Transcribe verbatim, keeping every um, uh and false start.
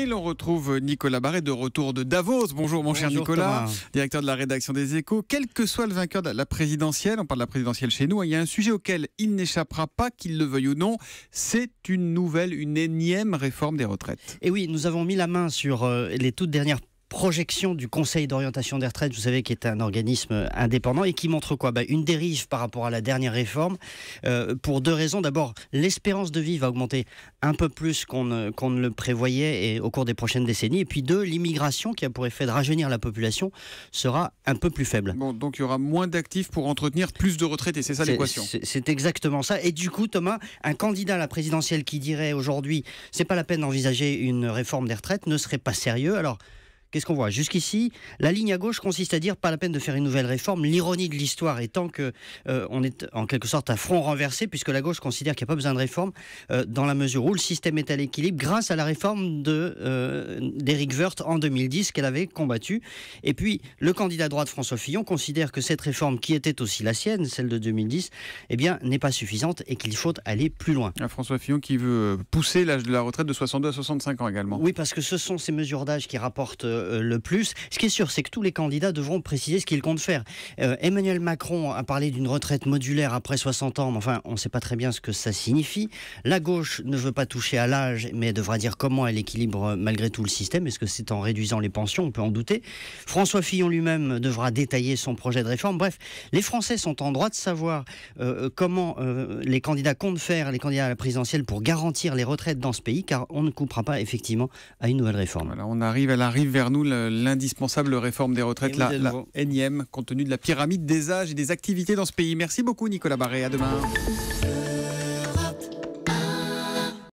Et l'on retrouve Nicolas Barré de retour de Davos. Bonjour mon cher Bonjour, Nicolas, Thomas. Directeur de la rédaction des Échos. Quel que soit le vainqueur de la présidentielle, on parle de la présidentielle chez nous, il y a un sujet auquel il n'échappera pas, qu'il le veuille ou non, c'est une nouvelle, une énième réforme des retraites. Et oui, nous avons mis la main sur euh, les toutes dernières projection du Conseil d'orientation des retraites, vous savez, qui est un organisme indépendant et qui montre quoi ? Bah, une dérive par rapport à la dernière réforme, euh, pour deux raisons. D'abord, l'espérance de vie va augmenter un peu plus qu'on ne, qu'on ne le prévoyait et, au cours des prochaines décennies. Et puis deux, l'immigration, qui a pour effet de rajeunir la population, sera un peu plus faible. Bon, donc il y aura moins d'actifs pour entretenir plus de retraités, c'est ça l'équation. C'est, c'est exactement ça. Et du coup, Thomas, un candidat à la présidentielle qui dirait aujourd'hui, c'est pas la peine d'envisager une réforme des retraites, ne serait pas sérieux. Alors, qu'est-ce qu'on voit ? Jusqu'ici, la ligne à gauche consiste à dire pas la peine de faire une nouvelle réforme. L'ironie de l'histoire étant que euh, on est en quelque sorte à front renversé, puisque la gauche considère qu'il n'y a pas besoin de réforme euh, dans la mesure où le système est à l'équilibre grâce à la réforme de, euh, d'Éric Woerth en deux mille dix qu'elle avait combattue. Et puis, le candidat à droite François Fillon considère que cette réforme, qui était aussi la sienne, celle de deux mille dix, eh bien, n'est pas suffisante et qu'il faut aller plus loin. Ah, François Fillon qui veut pousser l'âge de la retraite de soixante-deux à soixante-cinq ans également. Oui, parce que ce sont ces mesures d'âge qui rapportent euh, le plus. Ce qui est sûr, c'est que tous les candidats devront préciser ce qu'ils comptent faire. Euh, Emmanuel Macron a parlé d'une retraite modulaire après soixante ans, mais enfin, on ne sait pas très bien ce que ça signifie. La gauche ne veut pas toucher à l'âge, mais devra dire comment elle équilibre malgré tout le système. Est-ce que c'est en réduisant les pensions ? On peut en douter. François Fillon lui-même devra détailler son projet de réforme. Bref, les Français sont en droit de savoir euh, comment euh, les candidats comptent faire, les candidats à la présidentielle, pour garantir les retraites dans ce pays, car on ne coupera pas effectivement à une nouvelle réforme. Voilà, on arrive, elle arrive vers nous, l'indispensable réforme des retraites, la, la énième, compte tenu de la pyramide des âges et des activités dans ce pays. Merci beaucoup Nicolas Barré, à demain.